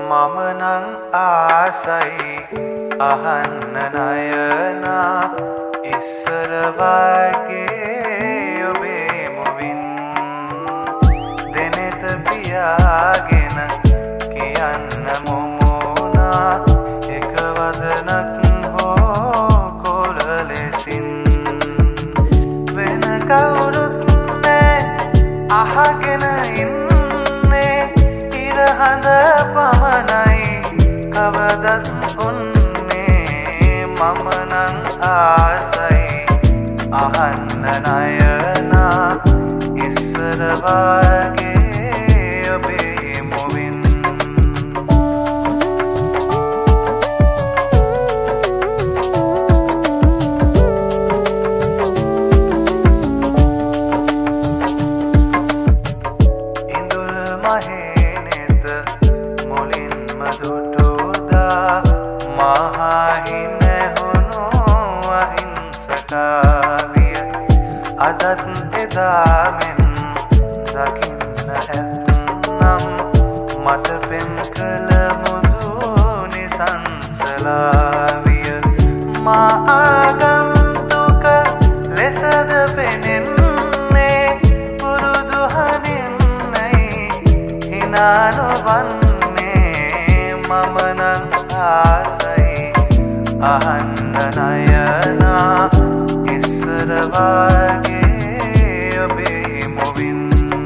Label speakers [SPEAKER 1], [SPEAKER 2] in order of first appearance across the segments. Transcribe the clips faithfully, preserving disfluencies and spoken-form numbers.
[SPEAKER 1] මම නං ආසයි අහන්න නයනා ඉස්සර වගේ ඔබේ මුවින් දෙනෙත පියාගෙන කියන්න මොමෝනා එක වදනක් හෝ කොල ලෙසින් වෙන කවුරුත් නෑ අහගෙන ඉන්නේ ඉර හඳ පමණයි කවදත් උන්නේ මම නං ආසයි අහන්න නයනා ඉස්සර වගේ ඔබේ මුවින් ඉඳුල් මහේ නෙත මුලින්ම දුටුදා මහහින හුණු අහිංසකාවිය අදත් එදා මෙන් දකින්න ඇත්නම් මට පෙන් කළ මුදු නිසංසලාවිය මා ආගන්තුක ලෙසද පෙනෙන්නේ පුරුදු හනින්නයි හිනා නොවන්නේ මම නං ආසයි අහන්න නයනා ඉස්සර වගේ ඔබේ මුවින්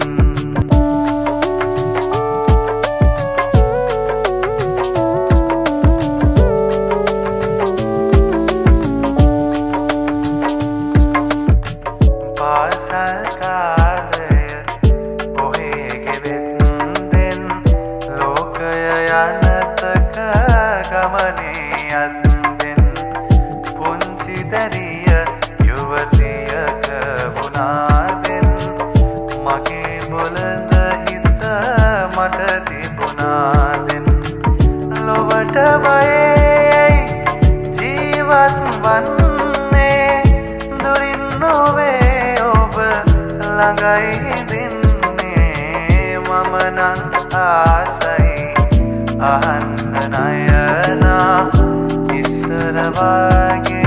[SPEAKER 1] පාසල් කාලය ඔහේ ගෙවෙත්දෙන් ලෝකය යනතක ගමනේ අත්දෙන් පුංචි දැරිය යුවතියක වුණාදෙන් මගේ බොළඳ හිත මට තිබුණාදෙන් ලොවට බයයි ජීවත් වන්නේ දුරින් නොවේ ඔබ ළඟයි හිඳින්නේ මම නං ආසයි අහන්න නයනා ඉස්සර වගේ